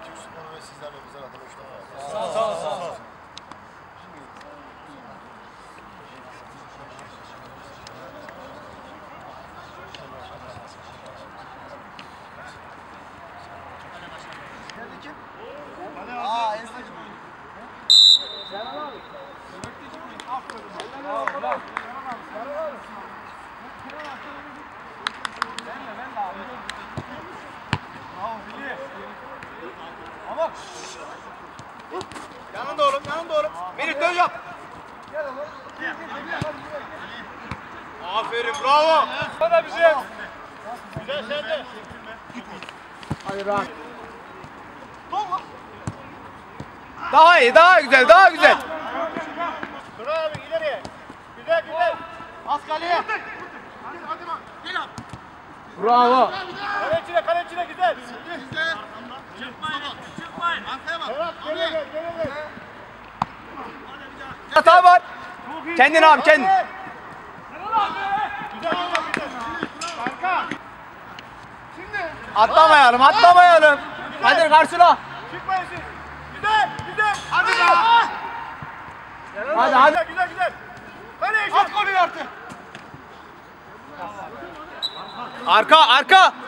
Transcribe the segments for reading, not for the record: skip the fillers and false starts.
Türk sporu ve sizlerle özel adına 3 tane var. Sağ ol. Nerede kim? Ensacım. Selam abi. Yanında oğlum, yanında oğlum. Melih dön yap. Aferin, bravo. Bana bir şey. Güzel sen de. Hadi rahat. Daha iyi, daha güzel, daha güzel. Dur abi ileriye. Güzel güzel. Az kaleye. Bravo. Kale içine güzel. Çıkmayın. Arkaya bak. Evet, geriye gel. Hata var. Kendin abi, kendin. Güzel. Arka. Şimdi. Atlamayalım. Hadi karşıla. Çıkmayın siz. Güzel. Hadi be. Hadi. Güzel. Kaleye eşit. At golü artık. Arka.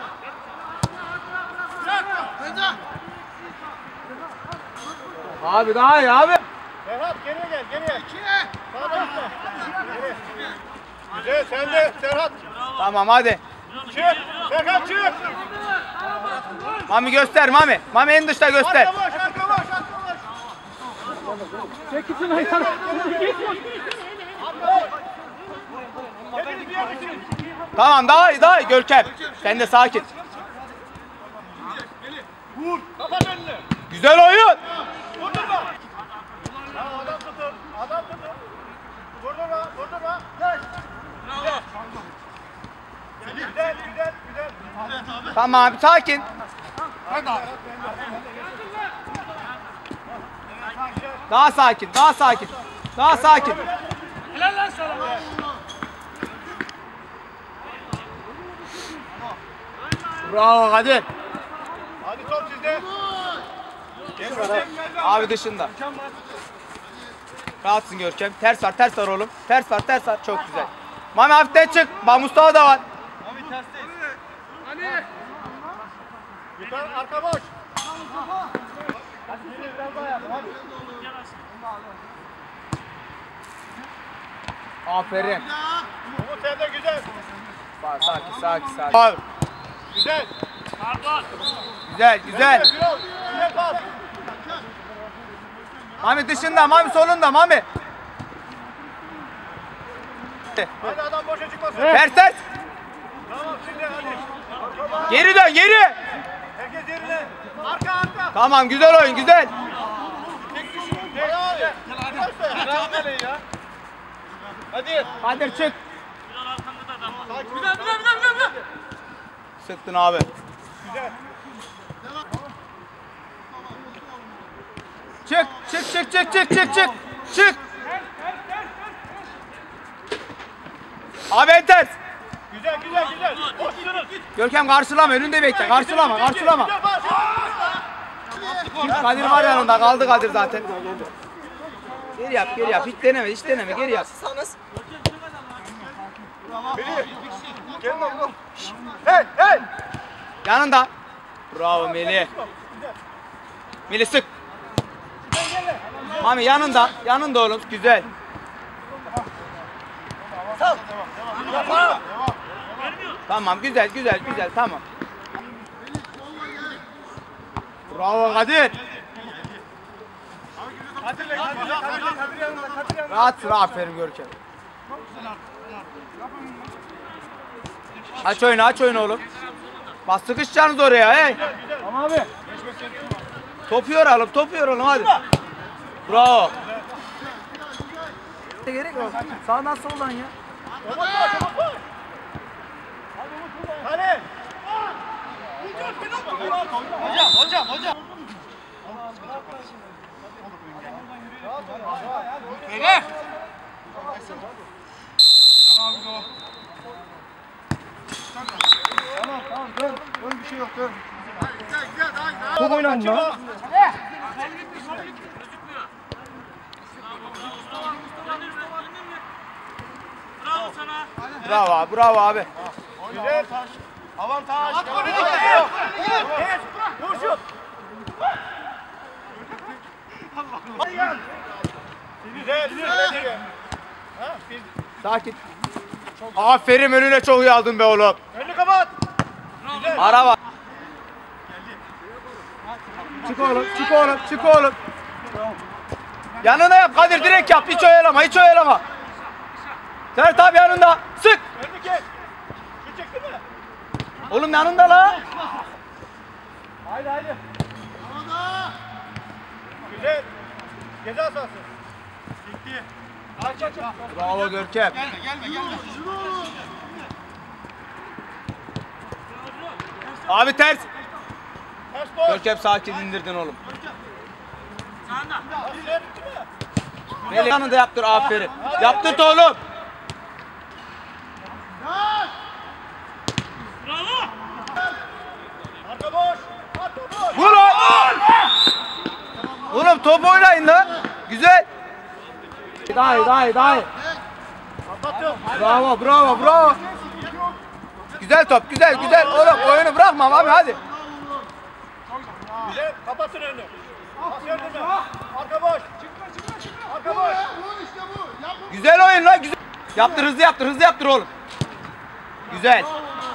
Abi daha iyi abi. Serhat geriye gel. Sağdan gitme. Güzel sen de Serhat. Tamam hadi. Çık. Serhat çık. Mami göster Mami. Mami en dışta göster. Arka boş. Çek için ayağını. Hepiniz bir yerde çıkın. Tamam daha iyi Görkem. Sen de sakin. Vur. Kapat önünü. Güzel oyun. Vurdurma. Ya adam tutun. Vurdurma. Gel. Güzel. Tamam sakin. Daha sakin. Helal lan sana. Bravo hadi. Hadi top sizde. Abi dışında. Rahatsın Görkem. Ters var oğlum. Ters var. Çok güzel. Mami hafiften çık. Bak Mustafa da var. Abi tersteyiz. Hadi. Yukarı arka boş. Hadi biraz daha yap. Hadi. Aferin. Umut sen de güzel. Sakin. Abi. Güzel. Güzel. Güzel pas. Mami dışında. Mami solunda. Mami. Hadi adam boşa çıkmasın. Ters. Tamam şimdi hadi. Geri dön. Herkes yerine. Arka. Tamam güzel oyun. Güzel. Hadi. Kadir çık. Güzel. Sıktın abi. Güzel. Çık. Abi en ters. Güzel. Boşsunuz. Görkem karşılama. Önünde bekle. Karşılama. Kadir var yanında. Kaldı Kadir zaten. Geri yap. Hiç deneme. Geri yap. Gelin oğlum. Hey. Yanında. Bravo Melih. Melih sık. Mami yanında oğlum. Güzel. Tamam güzel tamam. Bravo Kadir. Rahatsın aferin Görkem. Aç oyunu oğlum. Bak sıkışacaksınız oraya hey. Tamam abi. Topu yoralım hadi. Bravo. Gerek yok. Sağdan soldan ya. Hadi. Hocam. Tamam dön. Dön bir şey yok dön. Güzel daha güzel. Top oynayın lan. Bravo sana. Bravo abi, bravo abi. Güzel. Avantaj. At golü. Geç. Vur şut. Güzel. Güzel. Ha? Sakin. Aferin, önüne çok iyi aldın be oğlum. Önünü kapat. Ara var. Çık oğlum, çık oğlum, çık oğlum. Yanına yap Kadir, direkt yap. Hiç oyalama, hiç oyalama. Sert abi yanında. Sık. Önünü kes. Şu çekti mi? Oğlum yanında la. Haydi haydi. Güzel. Ceza sahası. Bitti. Aç aç. Bravo Görkem. Gelme. Abi ters. Ters gol. Görkem sakin indirdin oğlum. Sağında. Asiye bitti mi? Melih yanında yaptır, aferin. Yaptırt oğlum. Bravo. Arka boş. Arka boş. Vur oğlum. Oğlum top oynayın lan. Güzel. Daha iyi. Kapattım. Bravo. Güzel top, güzel. Oğlum oyunu bırakma abi, hadi. Güzel. Kapatın önünü. Pas yönlenme. Arka boş. Arka boş. Güzel oyun lan, güzel. Yaptır, hızlı yaptır oğlum. Güzel.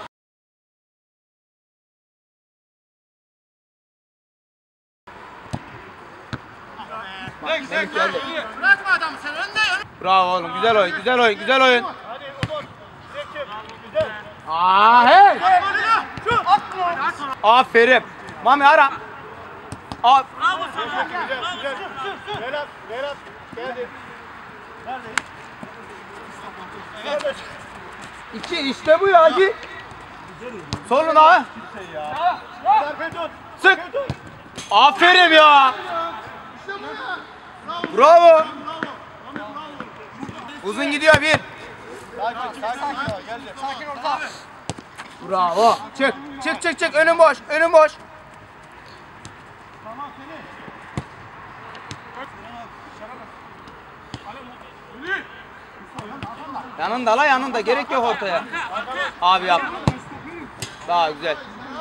Bırakma adamı sen önde. Bravo oğlum, güzel oyun. Hadi Umut. Direkt çık. Güzel. Hey. Şu. At. Aferin. Mami ara. Bravo sana. Güzel. Velat. Geldi. Neredeyiz? Evet. İki, işte bu ya. Git. Soluna ha. Arkayı tut. Sık. Aferin ya. Bravo. Uzun gidiyor bir. Sakin ya. Geldi. Sakin orta. Bravo. Çık. Önün boş. Yanında. Gerek yok ortaya. Abi yap. Daha güzel.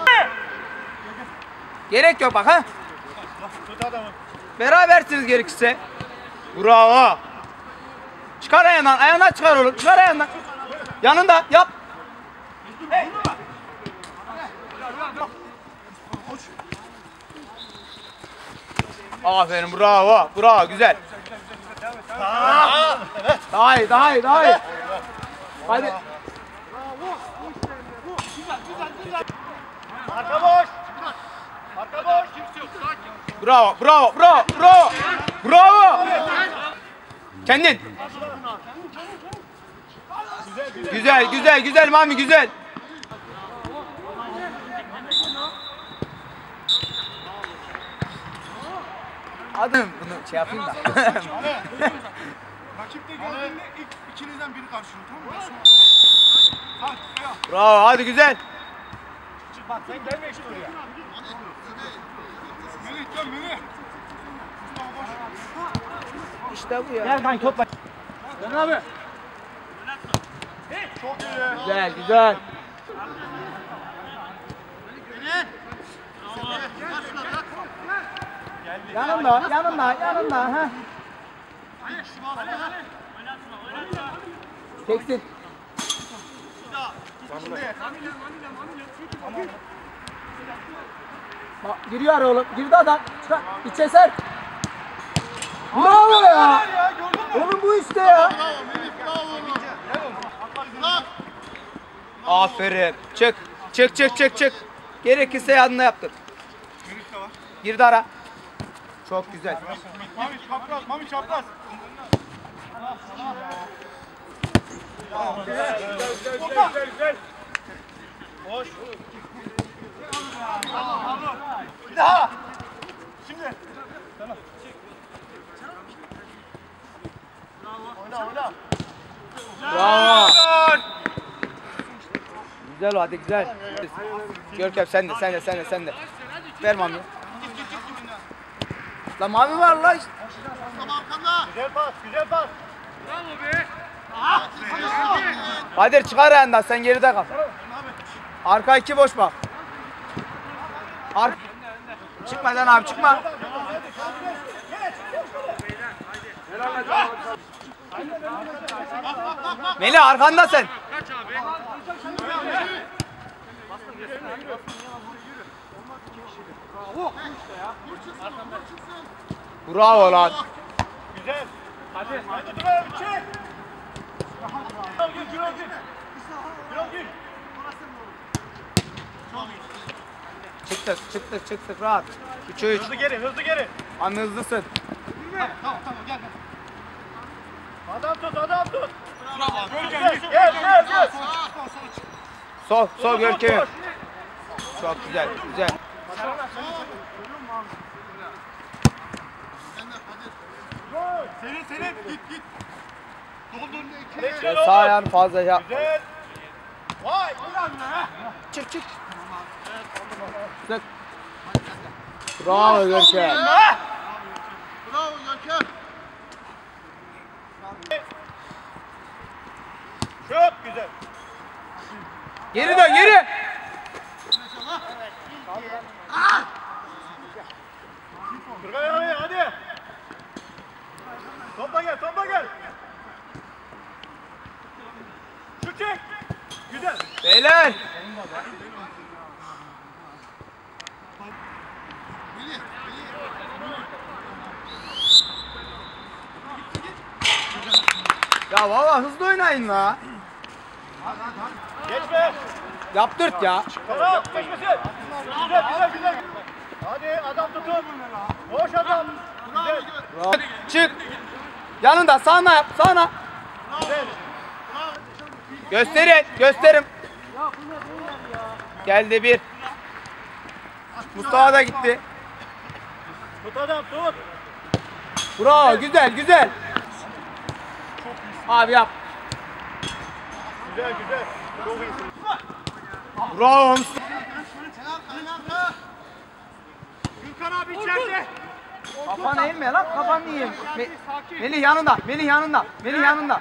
Gerek yok bak ha. Tut adamı. Berabersiniz gerekirse. Bravo. Çıkar ayağından çıkar oğlum. Çıkar ayağından. Yanında yap. Aferin, bravo güzel. Daha iyi. Hadi. Arka boş. Bravo. Kendin. Güzel Mami, güzel. Adım bunu şey yapayım da. Rakip de gördüğünde ilk ikinizden biri karşılıyor, tamam mı? Bravo, hadi güzel. Bak sen gelme işte oraya. Melih. İşte bu ya. Gel kanki topla. Dön abi. Çok iyi. Güzel. Yanında. Ha. Çeksin. Giriyor ara oğlum. Girdi adam. Çıkar. İçe ser. Bravo ya. Oğlum bu işte ya. Aferin. Çık. Gerekirse yanına yaptır. Girdi ara. Çok güzel. Mami çapraz. Güzel. Boş. Bir daha. Şimdi. Tamam. Oyna. Bravo. Güzel o, hadi güzel. Görkem sen de. Ver Mami. La Mami var la işte. Güzel pas, güzel pas. Kadir çıkar ayağından, sen geride kal. Arka 2 boş bak. Çıkma lan abi, çıkma. Melih arkanda sen. Bravo lan. Güzel. Hadi dur abi, çek. Gül. Çıktık rahat. 3-3. Hızlı geri. Anne hızlısın. Tamam, gel. Adam tut. Gel. Sol Görkem. Çok güzel. Senin. Git. Doldun. Sağ ayağını fazla yap. Güzel. Vay, ulan be. Çık. Sık. Bravo Görkem. Bravo Görkem. Çok güzel. Geri dön, geri. Turgay abi hadi. Topla gel. Şut çek. Güzel. Beyler. Ya valla hızlı oynayın la. Geçme. Yaptırt ya. Tamam, geçmesin. Güzel. Hadi adam tutun. Boş adam. Güzel. Bravo. Çık. Yanında sağına yap, sağına. Güzel. Gösterin. Geldi bir. Mustafa da gitti. Tut adam, tut. Bravo, güzel. Abi yap. Güzel. Çok iyisin. Bravo Mustafa. Gürkan abi içeride. Kafanı eğme lan, kafanı eğme. Melih yanında.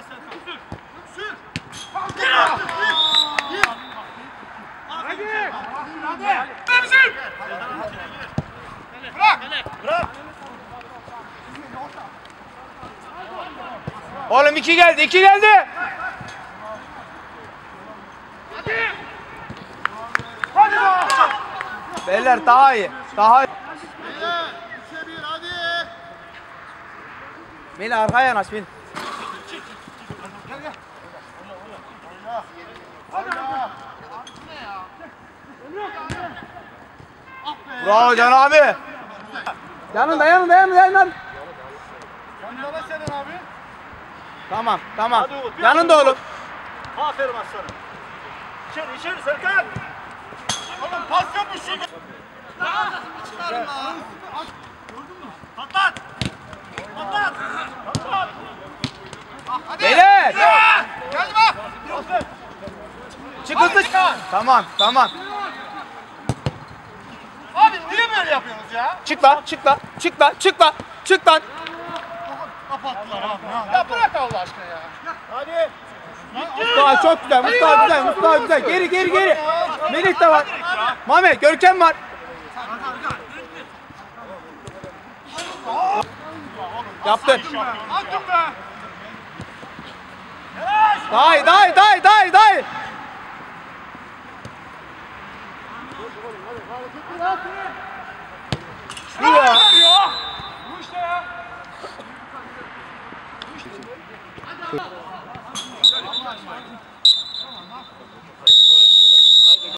Bırak. Oğlum 2 geldi. Beyler daha iyi. Beyler, 3'e 1 hadi. Melih arkaya yanaş Melih. Bravo Can abi. Yanında. Yanında senin abi. Tamam. Hadi Umut, bir Yanında adım oğlum. Aferin aslanım. İçeri Serkan. Oğlum pas yapmış şunu. Patlat. Beyler. Gel bak. Çık hızlı. Tamam. Abi niye böyle yapıyorsunuz ya? Çık lan. Kapattılar abi. Ya bırak Allah aşkına ya. Hadi. Mustafa çok güzel. Mustafa güzel. Geri. Melih de var. Mami, Görkem var. Yaptın. Attım be. Day. Şu ya. Bu işte ya.